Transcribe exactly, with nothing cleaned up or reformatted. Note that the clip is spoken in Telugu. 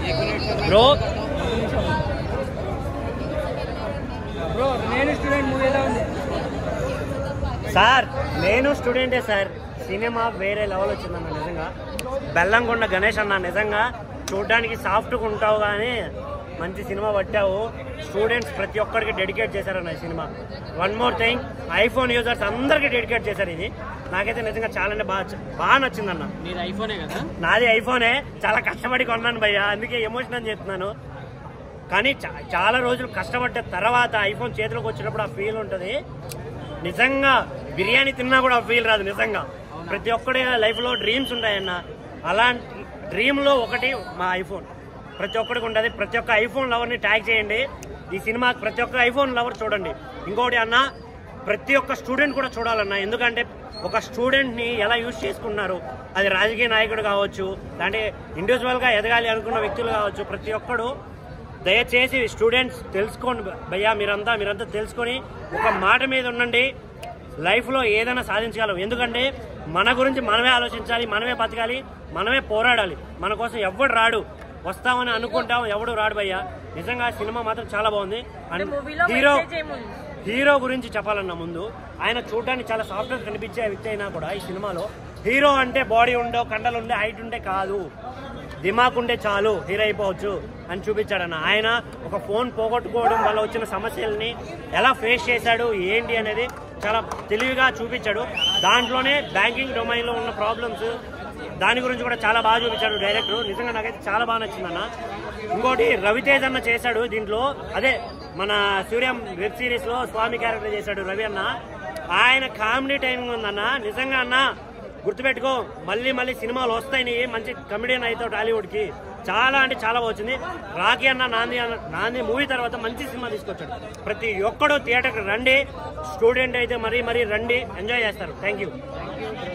బ్రో బ్రో నేను స్టూడెంట్ మూవీ ఎలా ఉంది సార్? నేను స్టూడెంటే సార్. సినిమా వేరే లెవెల్ వచ్చిందన్న నిజంగా. బెల్లంకొండ గణేష్ అన్న నిజంగా చూడడానికి సాఫ్ట్గా ఉంటావు కానీ మంచి సినిమా పట్టావు. స్టూడెంట్స్ ప్రతి ఒక్కరికి డెడికేట్ చేశారన్న ఈ సినిమా. One more thing, iPhone users అందరికీ డెడికేట్ చేశారు ఇది. నాకైతే నిజంగా చాలా బాగా బాగా నచ్చిందన్న. నీది ఐఫోనే కదా? నాది ఐఫోనే, చాలా కష్టపడి కొన్నాను భయ్య, అందుకే ఎమోషన్ అని చెప్తున్నాను. కానీ చాలా రోజులు కష్టపడ్డ తర్వాత ఐఫోన్ చేతిలోకి వచ్చినప్పుడు ఆ ఫీల్ ఉంటుంది. నిజంగా బిర్యానీ తిన్నా కూడా ఆ ఫీల్ రాదు. నిజంగా ప్రతి ఒక్కడి లైఫ్లో డ్రీమ్స్ ఉంటాయన్న. అలాంటి డ్రీమ్లో ఒకటి మా ఐఫోన్. ప్రతి ఒక్కడికి ఉంటుంది. ప్రతి ఒక్క ఐఫోన్ లవర్ని ట్యాగ్ చేయండి ఈ సినిమాకి. ప్రతి ఒక్క ఐఫోన్ లవర్ చూడండి. ఇంకోటి అన్న, ప్రతి ఒక్క స్టూడెంట్ కూడా చూడాలన్న. ఎందుకంటే ఒక స్టూడెంట్ని ఎలా యూజ్ చేసుకున్నారు, అది రాజకీయ నాయకుడు కావచ్చు, అంటే ఇండివిజువల్గా ఎదగాలి అనుకున్న వ్యక్తులు కావచ్చు, ప్రతి ఒక్కడు దయచేసి స్టూడెంట్స్ తెలుసుకోండి భయ్యా. మీరంతా మీరంతా తెలుసుకొని ఒక మాట మీద ఉండండి. లైఫ్లో ఏదైనా సాధించగలం. ఎందుకంటే మన గురించి మనమే ఆలోచించాలి, మనమే బతకాలి, మనమే పోరాడాలి. మన కోసం ఎవడు రాడు. వస్తామని అనుకుంటాం, ఎవడు రాడు భయ్యా. నిజంగా సినిమా మాత్రం చాలా బాగుంది. అండ్ హీరో హీరో గురించి చెప్పాలన్నా ముందు, ఆయన చూడడానికి చాలా సాఫ్ట్గా కనిపించే వ్యక్తి అయినా కూడా ఈ సినిమాలో హీరో అంటే బాడీ ఉండో, కండలు ఉండే, హైట్ ఉండే కాదు, దిమాగ్ ఉంటే చాలు హీరో అయిపోవచ్చు అని చూపించాడన్న. ఆయన ఒక ఫోన్ పోగొట్టుకోవడం వల్ల వచ్చిన సమస్యల్ని ఎలా ఫేస్ చేశాడు ఏంటి అనేది చాలా తెలివిగా చూపించాడు. దాంట్లోనే బ్యాంకింగ్ డొమైన్లో ఉన్న ప్రాబ్లమ్స్, దాని గురించి కూడా చాలా బాగా చూపించాడు డైరెక్టర్. నిజంగా నాకైతే చాలా బాగా నచ్చిందన్న. ఇంకోటి రవితేజ్ అన్న చేశాడు దీంట్లో, అదే మన సూర్యం వెబ్ సిరీస్ లో స్వామి క్యారెక్టర్ చేశాడు రవి అన్న. ఆయన కామెడీ టైమింగ్ ఉందన్న. నిజంగా అన్న గుర్తుపెట్టుకో, మళ్ళీ మళ్ళీ సినిమాలు వస్తాయి. మంచి కమెడియన్ అవుతావు టాలీవుడ్ కి. చాలా అంటే చాలా వచ్చింది. రాఖీ అన్న నాంది అన్న నాంది మూవీ తర్వాత మంచి సినిమా తీసుకొచ్చాడు. ప్రతి ఒక్కడు థియేటర్కి రండి. స్టూడెంట్ అయితే మరీ మరీ రండి, ఎంజాయ్ చేస్తారు. Thank you.